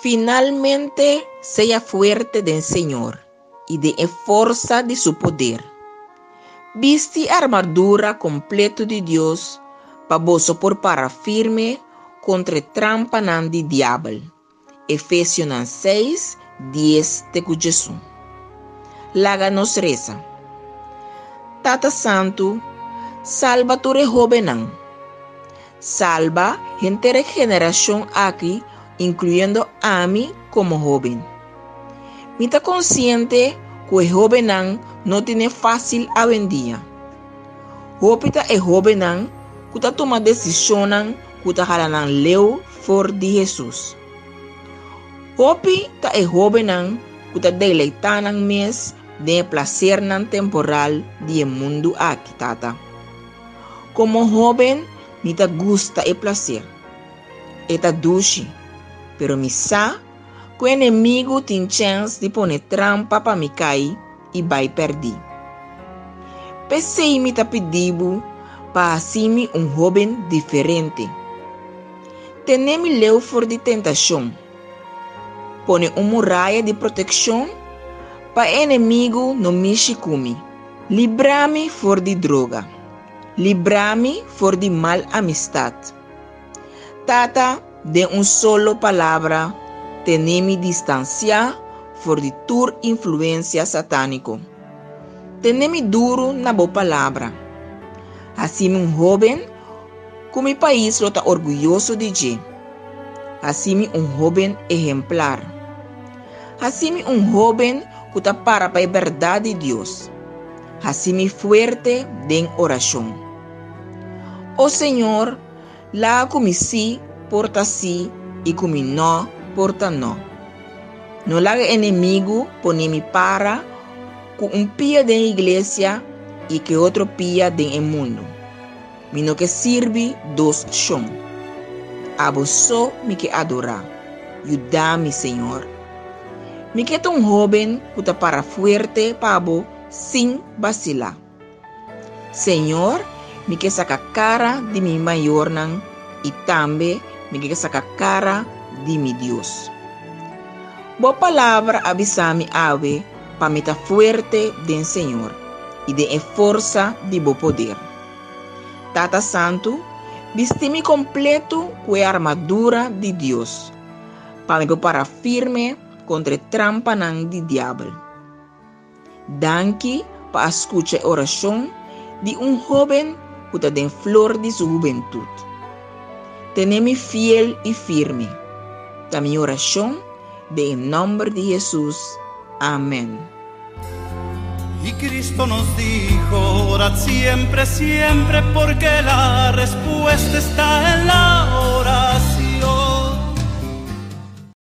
Finalmente, sea fuerte del Señor y de fuerza de su poder. Viste armadura completa de Dios, para vos soportar firme contra trampa de diablo. Efesios 6, 10 de Jesús. Láganos reza. Tata Santo, salva tu joven. Salva entera generación aquí, incluyendo a mí como joven. Me está consciente que el joven no tiene fácil a día. Hopita el joven que está tomando decisiones que está jalando leo for de Jesús. Hopita el joven que está deleitando mes de placer temporal del mundo aquí, tata. Como joven, me te gusta el placer. Eta dulce, pero me sa que el enemigo tiene chance de poner trampa para me caer y vai perder. Pensei me te pedido para hacerme un joven diferente. Tenemos leu for de tentación. Pone una muralla de protección para el enemigo no me chicumi. Librame for de droga. Librame for de mal amistad. Tata, de un solo palabra, tenemos distancia for de tur influencia satánico. Tenemos duro na boa palabra. Assim un joven, que mi país lo está orgulloso de je. Assim un joven ejemplar. Assim un joven que está para a verdade de Deus. Assim fuerte de oração. O Senhor, lá como si, porta si, e como não, porta não. No la enemigo pone mi para com pia de igreja e que outro pia de mundo. Mino que sirve dos chão. Abusó me que adorar. Ayuda-me, Senhor. Me que um joven que está para fuerte pabo sin vacilar. Senhor, me que saca cara de mi maior e também me que saca cara de mi Deus. Boa palavra avisa-me ave para me estar fuerte del Senhor e de força de bom poder. Tata Santo, viste-me completo com a armadura de Deus, para me preparar firme contra trampa de diabo. Danke para escuchar a oração de um jovem que está en flor de su juventud. Teneme fiel y firme. Da mi oración de en nombre de Jesús. Amén. Y Cristo nos dijo, orad siempre, siempre, porque la respuesta está en la oración.